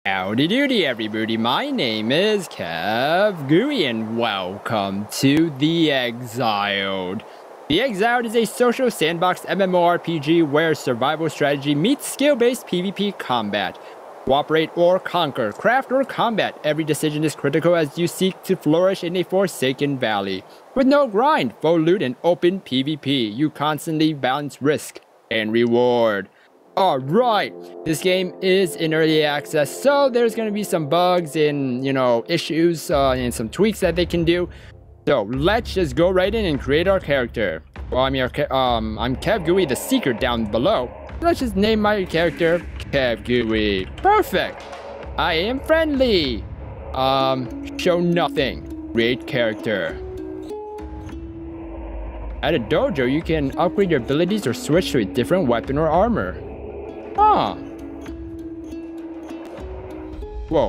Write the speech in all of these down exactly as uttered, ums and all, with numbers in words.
Howdy doody everybody, my name is KevGuuey and welcome to The Exiled. The Exiled is a social sandbox MMORPG where survival strategy meets skill-based PvP combat. Cooperate or conquer, craft or combat, every decision is critical as you seek to flourish in a forsaken valley. With no grind, full loot, and open PvP, you constantly balance risk and reward. Alright, this game is in early access, so there's going to be some bugs and, you know, issues uh, and some tweaks that they can do. So let's just go right in and create our character. Well, I'm your, um, I'm KevGuuey, the Seeker, down below. Let's just name my character KevGuuey. Perfect. I am friendly. Um, show nothing. Create character. At a dojo, you can upgrade your abilities or switch to a different weapon or armor. Huh. Whoa.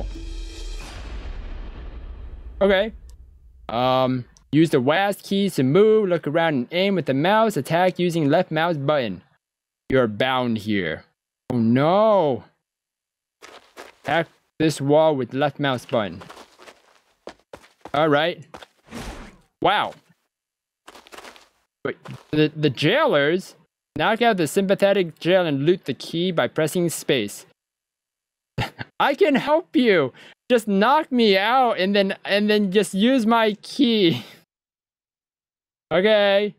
Okay. Um, use the W A S D keys to move, look around and aim with the mouse, attack using left mouse button. You're bound here. Oh no. Attack this wall with left mouse button. Alright. Wow. Wait, the, the jailers... Knock out the sympathetic jail and loot the key by pressing space. I can help you. Just knock me out and then and then just use my key. Okay.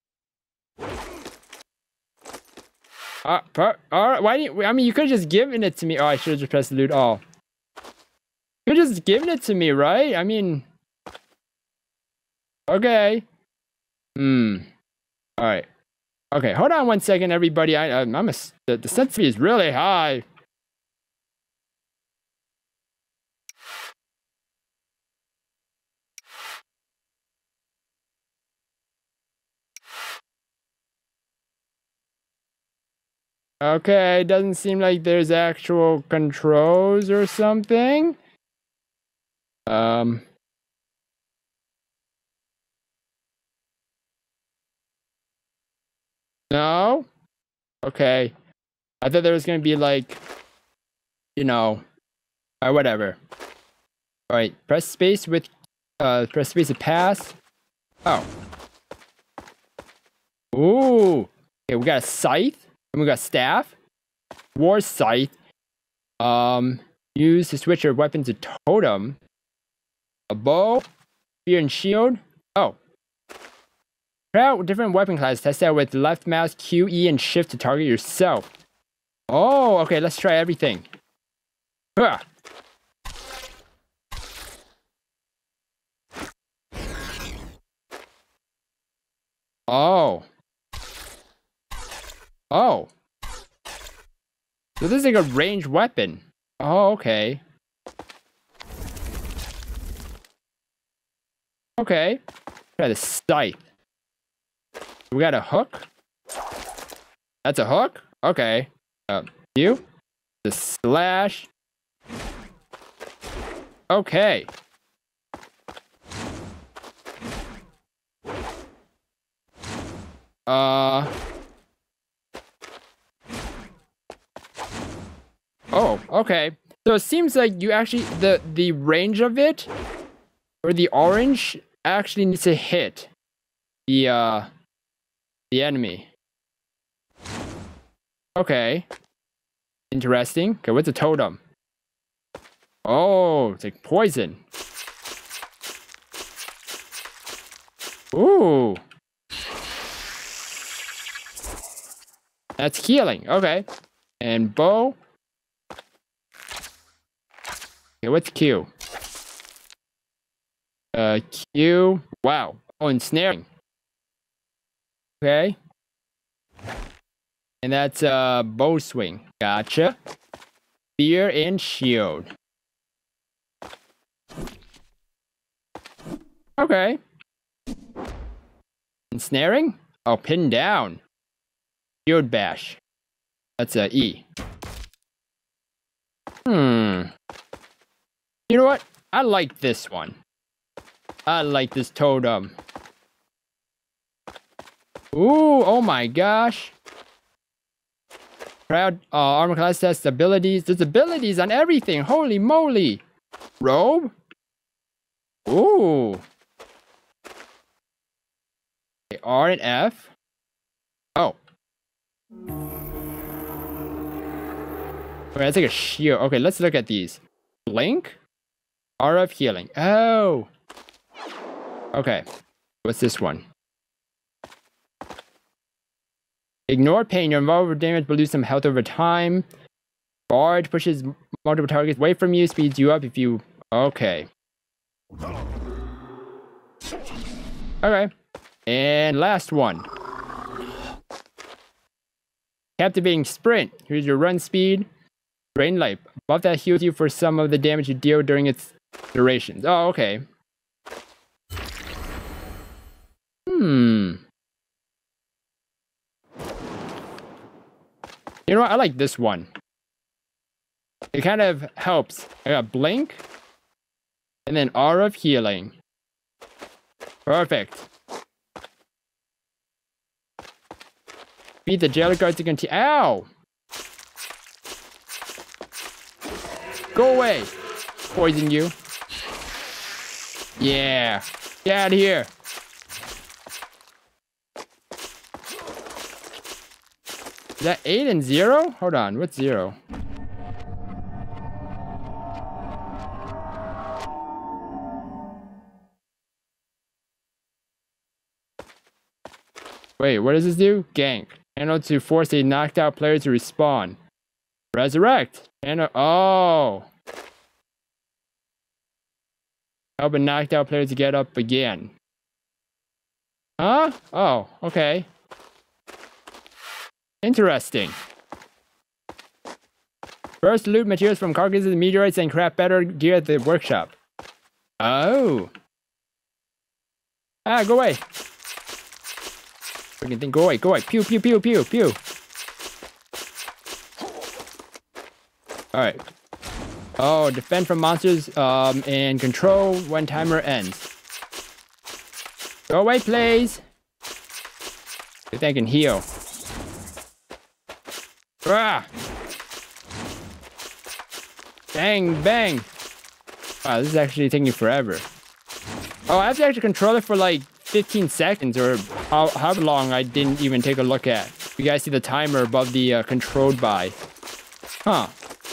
Uh, per, all right. Why didn't? I mean, you could have just given it to me. Oh, I should have just pressed loot all. You could have just given it to me, right? I mean. Okay. Hmm. All right. Okay, hold on one second, everybody. I, I'm a, the, the sensitivity is really high. Okay, doesn't seem like there's actual controls or something. Um. No? Okay. I thought there was gonna be like, you know, or whatever. Alright, press space with, uh, press space to pass. Oh. Ooh. Okay, we got a scythe. And we got staff. War scythe. Um, use to switch your weapon to totem. A bow. Spear and shield. Oh. Try out different weapon classes. Test out with left mouse, Q, E, and shift to target yourself. Oh, okay. Let's try everything. Huh. Oh. Oh. So this is like a ranged weapon. Oh, okay. Okay. Try the scythe. We got a hook. That's a hook? Okay. Uh, you? The slash. Okay. Uh. Oh, okay. So it seems like you actually, the, the range of it, or the orange, actually needs to hit the, uh, the enemy. Okay. Interesting. Okay, what's a totem? Oh, it's like poison. Ooh. That's healing. Okay. And bow. Okay, what's Q? Uh, Q. Wow. Oh, ensnaring. Okay. And that's uh bow swing. Gotcha. Spear and shield. Okay. Ensnaring? Oh, pin down. Shield bash. That's a E. Hmm. You know what? I like this one. I like this totem. Ooh, oh my gosh. Proud uh, armor class test abilities. There's abilities on everything. Holy moly. Robe? Ooh. Okay, R and F. Oh. Okay, that's like a shield. Okay, let's look at these. Blink? R F healing. Oh. Okay. What's this one? Ignore pain. Your involved damage will lose some health over time. Barge pushes multiple targets away from you, speeds you up if you... Okay. Okay. And last one. Captivating Sprint. Here's your run speed. Drain life. Buff that heals you for some of the damage you deal during its duration. Oh, okay. Hmm. You know what? I like this one. It kind of helps. I got Blink. And then Aura of Healing. Perfect. Beat the jailer guards to continue. Ow! Go away! Poison you. Yeah. Get out of here. Is that eight and zero? Hold on, what's zero? Wait, what does this do? Gank. Channel to force a knocked out player to respawn. Resurrect. Channel. Oh. Help a knocked out player to get up again. Huh? Oh, okay. Interesting. First, loot materials from carcasses and meteorites and craft better gear at the workshop. Oh. Ah, go away. Freaking thing, go away, go away. Pew, pew, pew, pew, pew. Alright. Oh, defend from monsters um, and control when timer ends. Go away, please. I think I can heal. Ah! Bang, bang! Wow, this is actually taking forever. Oh, I have to actually control it for like fifteen seconds or how, how long I didn't even take a look at. You guys see the timer above the uh, controlled by. Huh.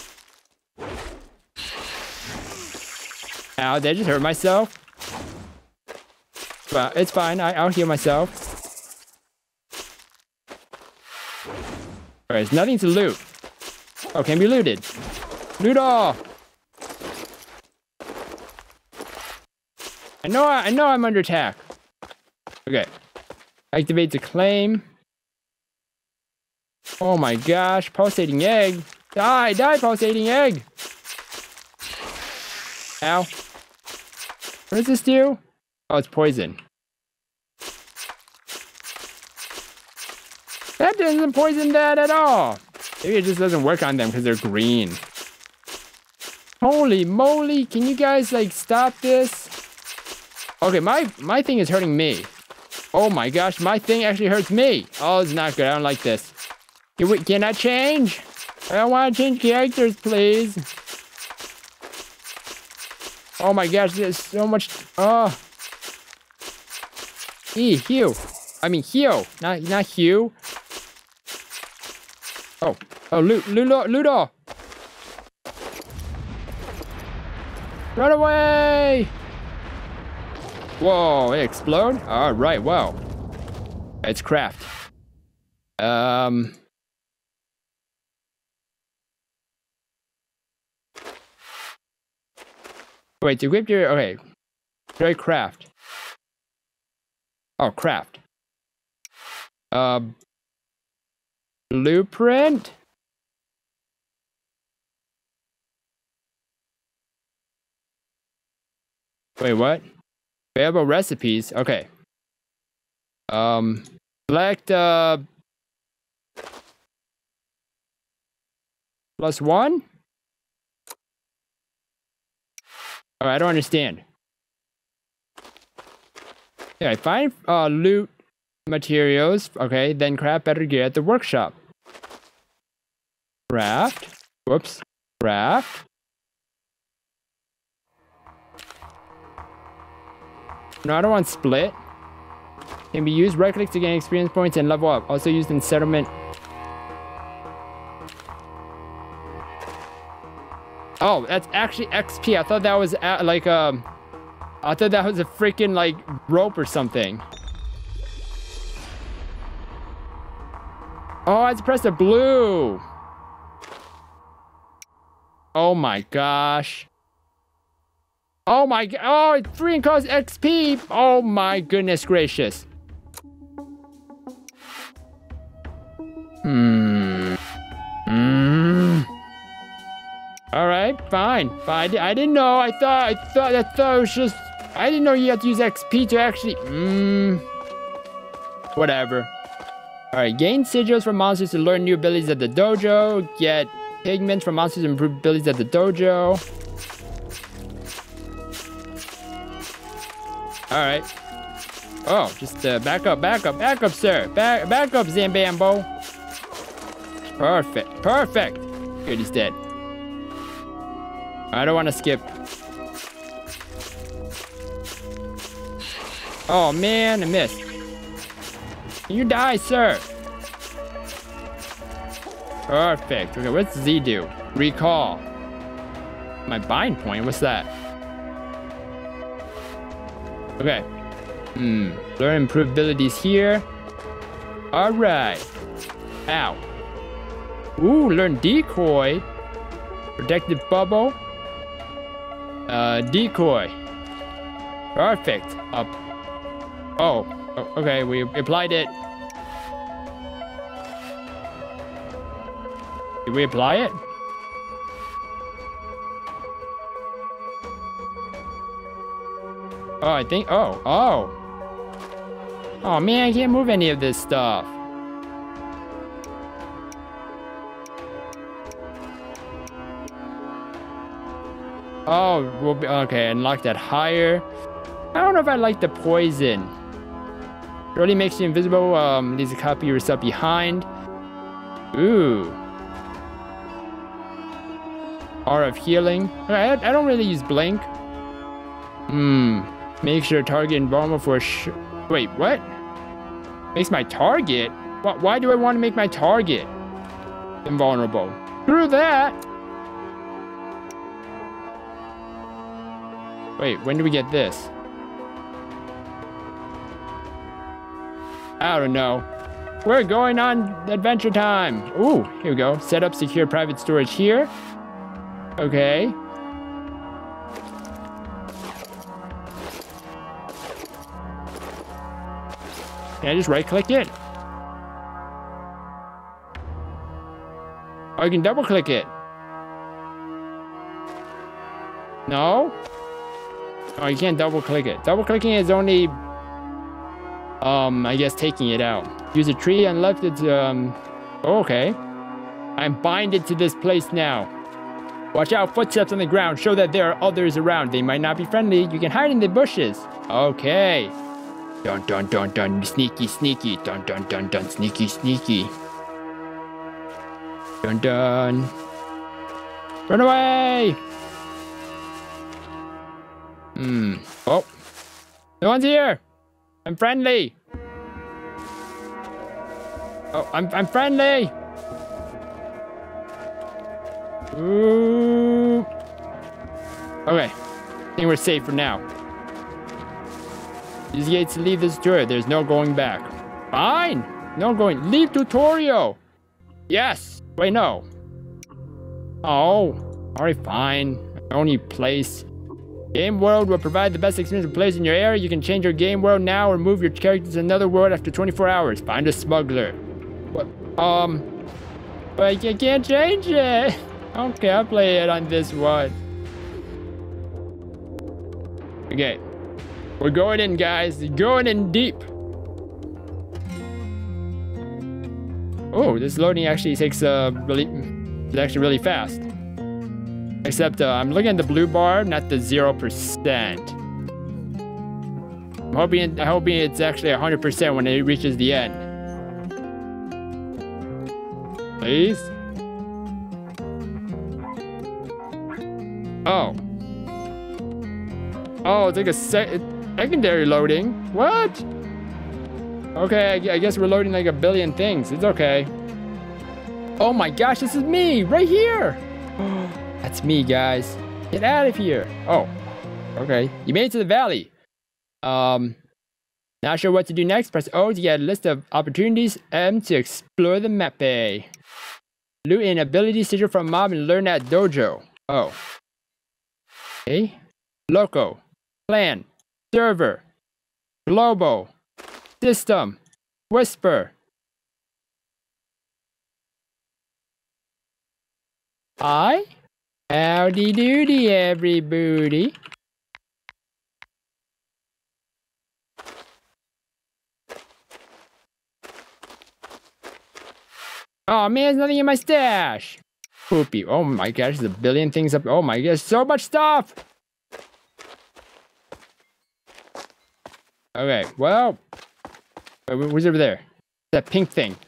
Ow, did I just hurt myself? Well, it's fine. I, I'll heal myself. Alright, there's nothing to loot. Oh, can be looted. Loot all! I know I, I know I'm under attack. Okay. Activate the claim. Oh my gosh, pulsating egg. Die, die, pulsating egg! Ow. What does this do? Oh, it's poison. That doesn't poison that at all. Maybe it just doesn't work on them because they're green. Holy moly, can you guys like stop this? Okay, my, my thing is hurting me. Oh my gosh, my thing actually hurts me. Oh, it's not good, I don't like this. Can, we, can I change? I don't want to change characters, please. Oh my gosh, there's so much. Oh. E, Hugh. I mean, Hugh, not, not Hugh. Oh, oh, Ludo, Ludo. Run away! Whoa, it explode? All right, wow. It's craft. Um. Wait, to equip your, okay. Try craft. Oh, craft. Uh, blueprint? Wait, what? Available recipes. Okay. Um, select uh plus one. Oh, I don't understand. Yeah, find uh loot materials. Okay, then craft better gear at the workshop. Craft. Whoops. Craft. No, I don't want split. Can be used. Right click to gain experience points and level up. Also used in settlement. Oh, that's actually X P. I thought that was at, like um I thought that was a freaking like rope or something. Oh, I just pressed the blue. Oh my gosh. Oh my god. Oh, it freaking costs X P. Oh my goodness gracious. Hmm. Hmm. All right, fine. Fine. I didn't know. I thought. I thought. I thought it was just. I didn't know you had to use X P to actually. Hmm. Whatever. All right. Gain sigils from monsters to learn new abilities at the dojo. Get pigments from monsters to improve abilities at the dojo. All right. Oh, just uh, back up, back up, back up, sir. Back, back up, Zambambo. Perfect, perfect. Good, he's dead. I don't want to skip. Oh man, I missed. You die, sir. Perfect. Okay, what's Z do? Recall. My bind point. What's that? Okay. Hmm. Learn improved abilities here. All right. Ow. Ooh, learn decoy. Protective bubble. Uh, decoy. Perfect. Up. Oh. Oh, okay, we applied it. Did we apply it? Oh, I think. Oh, oh. Oh man, I can't move any of this stuff. Oh, we'll be okay. Unlock that higher. I don't know if I like the poison. It really makes you invisible. Um, leaves a copy of yourself behind. Ooh. Aura of healing. I, I don't really use blink. Hmm. Make sure target invulnerable for a sh Wait, what? Makes my target? Wh why do I want to make my target invulnerable? Screw that! Wait, when do we get this? I don't know. We're going on adventure time. Ooh, here we go. Set up secure private storage here. Okay. Can I just right click it? Oh, you can double click it. No? Oh, you can't double click it. Double clicking is only, um, I guess taking it out. Use a tree and left it, um, oh, okay. I'm binded to this place now. Watch out, footsteps on the ground show that there are others around. They might not be friendly. You can hide in the bushes. Okay. Dun dun dun dun, sneaky sneaky, dun dun dun dun, sneaky sneaky. Dun dun. Run away! Hmm. Oh. No one's here! I'm friendly! Oh, I'm, I'm friendly! Ooh. Okay. I think we're safe for now. Use gates to leave this tour. There's no going back. Fine. No going. Leave tutorial. Yes. Wait, no. Oh. Alright, fine. Only place. Game world will provide the best experience of players in your area. You can change your game world now or move your character to another world after twenty-four hours. Find a smuggler. What? Um. But I can't change it. Okay, I'll play it on this one. Okay. We're going in, guys. Going in deep. Oh, this loading actually takes uh really, it's actually really fast. Except uh, I'm looking at the blue bar, not the zero percent. I'm hoping, I'm hoping it's actually one hundred percent when it reaches the end. Please. Oh. Oh, it's like a sec secondary loading. What? Okay, I, I guess we're loading like a billion things. It's okay. Oh my gosh, this is me right here. That's me, guys. Get out of here. Oh, okay. You made it to the valley. Um, not sure what to do next. Press O to get a list of opportunities. M to explore the map. A. Loot an ability sigil from mob and learn at dojo. Oh. Okay. Loco. Clan. Server. Global. System. Whisper. Hi. Howdy doody, everybody. Oh man, there's nothing in my stash. Poopy. Oh my gosh, there's a billion things up. Oh my gosh, so much stuff. Okay, well. What's over there? That pink thing.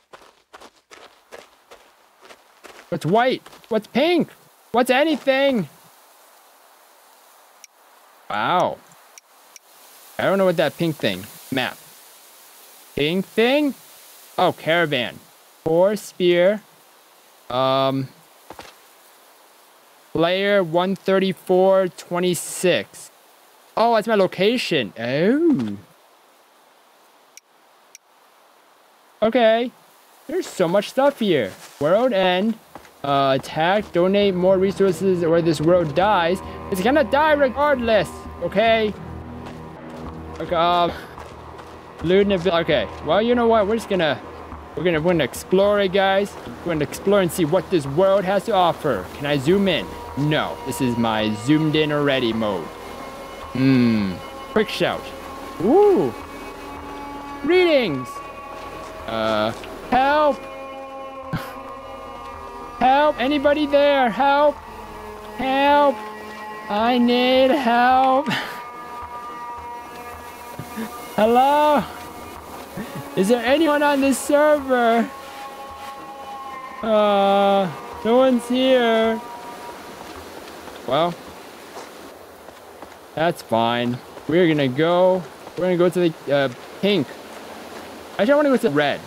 What's white? What's pink? What's anything? Wow. I don't know what that pink thing. Map. Pink thing? Oh, caravan. Four spear. Um. Player one thirty-four twenty-six. Oh, that's my location. Oh. Okay. There's so much stuff here. World end. Uh, attack. Donate more resources or this world dies. It's gonna die regardless. Okay. Okay. Um. Loot and okay. Well, you know what? We're just gonna. We're gonna, we're gonna explore it, guys. We're gonna explore and see what this world has to offer. Can I zoom in? No. This is my zoomed in already mode. Hmm. Quick shout. Ooh. Greetings. Uh. Help. Help. Anybody there? Help. Help. I need help. Hello. Is there anyone on this server? Uh, no one's here. Well, that's fine. We're gonna go. We're gonna go to the uh, pink. Actually, I want to go to red.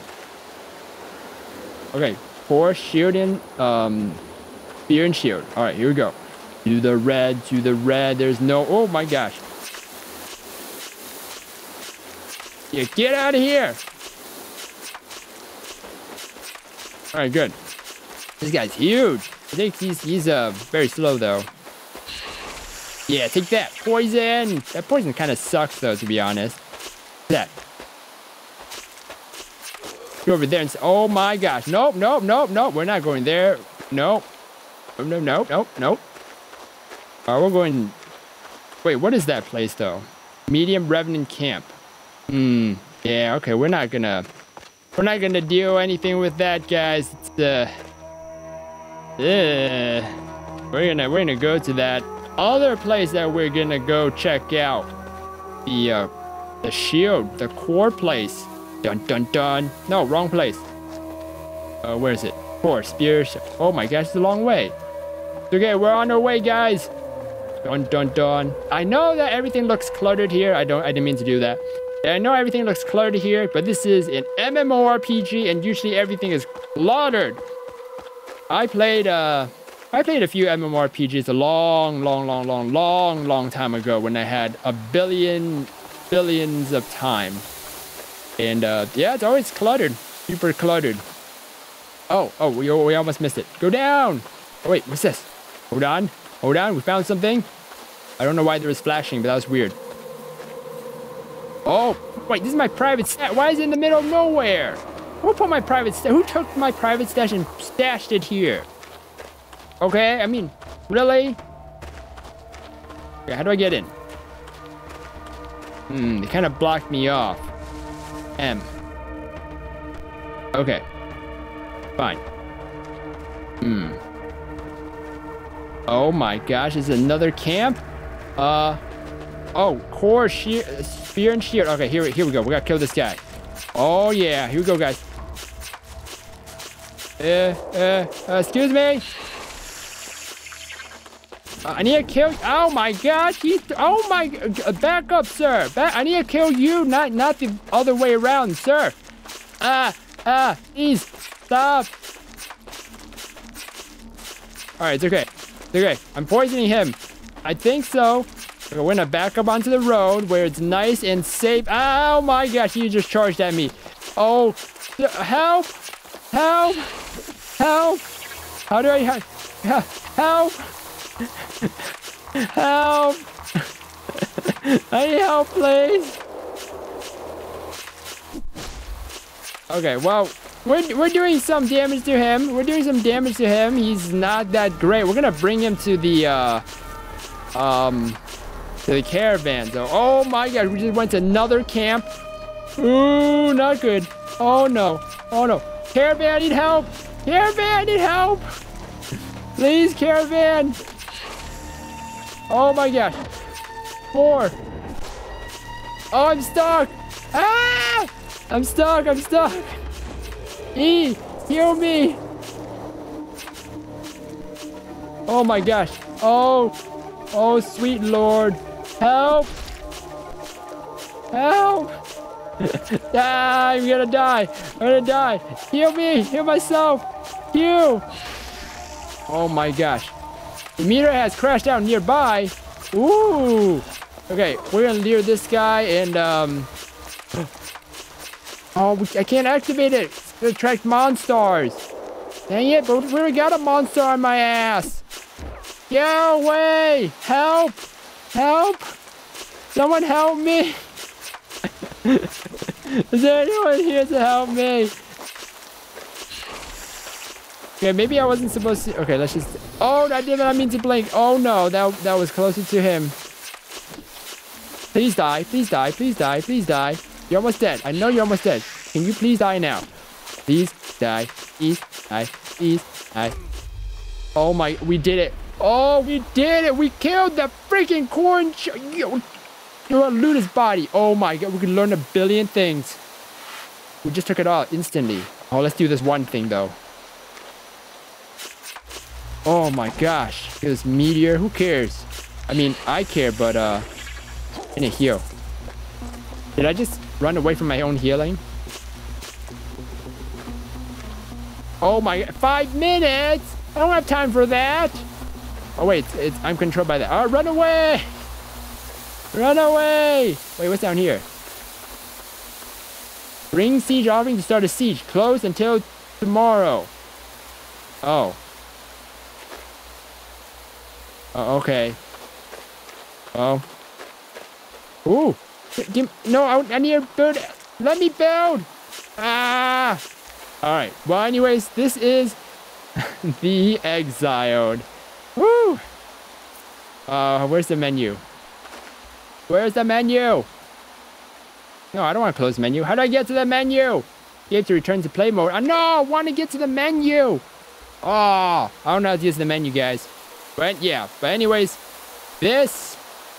Okay, four shield and um, spear and shield. All right, here we go. To the red, to the red. There's no. Oh my gosh. Yeah, get out of here. All right, good. This guy's huge. I think he's he's uh very slow though. Yeah, take that poison. That poison kind of sucks though, to be honest. That. Go over there and say, oh my gosh, nope, nope, nope, nope. We're not going there. Nope. No, no, no, nope, nope. All right, we're going. Wait, what is that place though? Medium Revenant Camp. Hmm. Yeah. Okay. We're not gonna. We're not gonna do anything with that, guys. It's the. Uh, uh, we're gonna. We're gonna go to that other place that we're gonna go check out. The. Uh, the shield. The core place. Dun dun dun. No, wrong place. Uh, where is it? Core spear. Oh my gosh, it's a long way. Okay, we're on our way, guys. Dun dun dun. I know that everything looks cluttered here. I don't. I didn't mean to do that. I know everything looks cluttered here, but this is an MMORPG, and usually everything is cluttered. I played. Uh, I played a few MMORPGs a long, long, long, long, long, long time ago when I had a billion, billions of time. And uh, yeah, it's always cluttered, super cluttered. Oh, oh, we, we almost missed it. Go down. Oh wait, what's this? Hold on, hold on. We found something. I don't know why there was flashing, but that was weird. Oh, wait, this is my private stash. Why is it in the middle of nowhere? Who put my private stash? Who took my private stash and stashed it here? Okay, I mean, really? Okay, how do I get in? Hmm, they kind of blocked me off. M. Okay. Fine. Hmm. Oh my gosh, is another camp? Uh. Oh, core, sheer, spear and shield. Okay, here, here we go. We gotta kill this guy. Oh yeah, here we go, guys. Uh, uh, uh excuse me. Uh, I need to kill. Oh my gosh! He's. Oh my. Uh, back up, sir. Back, I need to kill you, not not the other way around, sir. Ah ah. Please stop. All right, it's okay. It's okay. I'm poisoning him. I think so. We're gonna back up onto the road where it's nice and safe. Oh my gosh! He just charged at me. Oh, help! Help! Help! How do I help? Help! Help! I need help, please. Okay, well, we're we're doing some damage to him. We're doing some damage to him. He's not that great. We're gonna bring him to the uh, um, to the caravan. So, oh my God, we just went to another camp. Ooh, not good. Oh no. Oh no. Caravan, I need help. Caravan, I need help. Please, caravan. Oh my gosh. Four. Oh, I'm stuck. Ah! I'm stuck. I'm stuck. E, heal me. Oh my gosh. Oh. Oh, sweet Lord. Help. Help. Ah, I'm gonna die. I'm gonna die. Heal me. Heal myself. Heal. Oh my gosh. The meter has crashed out nearby. Ooh. Okay, we're gonna lure this guy and um. Oh, I can't activate it. It's gonna attract monsters. Dang it! But we already got a monster on my ass. Go away! Help! Help! Someone help me! Is there anyone here to help me? Okay, maybe I wasn't supposed to. Okay, let's just. Oh, I did not mean to blink. Oh no, that that was closer to him. Please die! Please die! Please die! Please die! You're almost dead. I know you're almost dead. Can you please die now? Please die. Please die. Please die. Oh my! We did it! Oh, we did it! We killed the freaking corn. Yo. You want to loot his body. Oh my God, we could learn a billion things. We just took it all instantly. Oh, let's do this one thing though. Oh my gosh, this meteor, who cares? I mean, I care, but uh, I need to heal. Did I just run away from my own healing? Oh my, five minutes? I don't have time for that. Oh wait, it's, it's, I'm controlled by that. Oh, run away! Run away! Wait, what's down here? Bring siege offering to start a siege. Closed until tomorrow. Oh. Oh, okay. Oh. Ooh. Give, no, I, I need to build. Let me build. Ah. All right. Well, anyways, this is the Exiled. Woo. Uh, where's the menu? Where's the menu? No, I don't want to close the menu. How do I get to the menu? You have to return to play mode. Oh, no, I want to get to the menu. Oh, I don't know how to use the menu, guys. But yeah, but anyways, this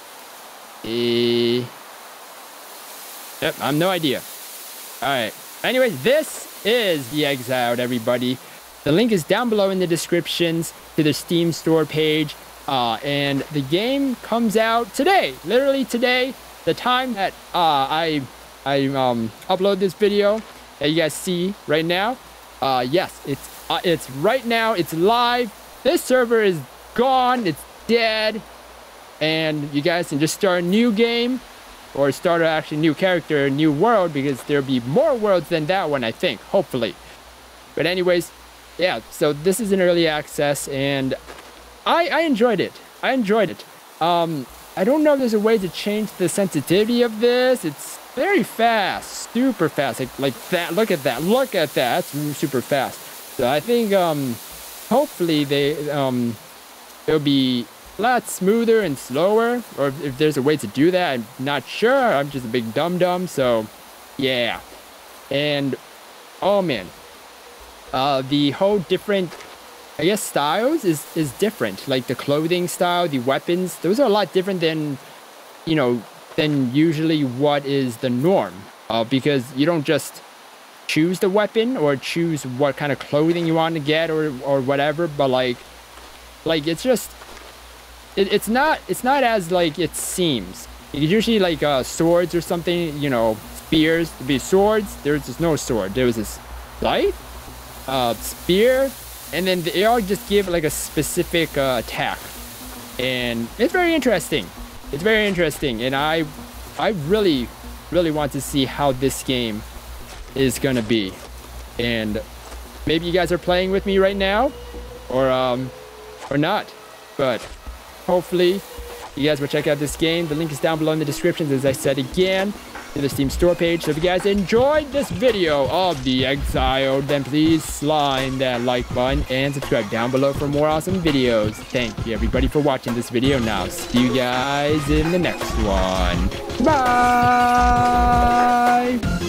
is... Yep, I have no idea. All right. Anyways, this is the Exiled, everybody. The link is down below in the descriptions to the Steam store page. Uh, and the game comes out today, literally today, the time that uh, I I um, upload this video that you guys see right now. Uh, yes, it's uh, it's right now, it's live. This server is gone, it's dead, and you guys can just start a new game or start an actually new character, a new world, because there'll be more worlds than that one, I think, hopefully. But anyways, yeah, so this is an early access, and I, I enjoyed it. I enjoyed it. Um, I don't know if there's a way to change the sensitivity of this. It's very fast, super fast. Like, like that. Look at that. Look at that. That's super fast. So I think, um, hopefully they, um, it'll be a lot smoother and slower. Or if, if there's a way to do that, I'm not sure. I'm just a big dum-dum. So, yeah. And, oh man. Uh, the whole different... I guess styles is, is different. Like the clothing style, the weapons, those are a lot different than, you know, than usually what is the norm. Uh, because you don't just choose the weapon or choose what kind of clothing you want to get or, or whatever. But like, like it's just, it, it's not it's not as like it seems. It's usually like uh, swords or something, you know, spears. To be swords, there's just no sword. There was this scythe, uh, spear, and then they all just give like a specific uh, attack, and it's very interesting. It's very interesting, and I, I really, really want to see how this game is gonna be, and maybe you guys are playing with me right now, or um, or not, but hopefully you guys will check out this game. The link is down below in the description, as I said again, to the Steam store page. So if you guys enjoyed this video of the Exiled, then please slide that like button and subscribe down below for more awesome videos. Thank you everybody for watching this video. Now see you guys in the next one. Bye.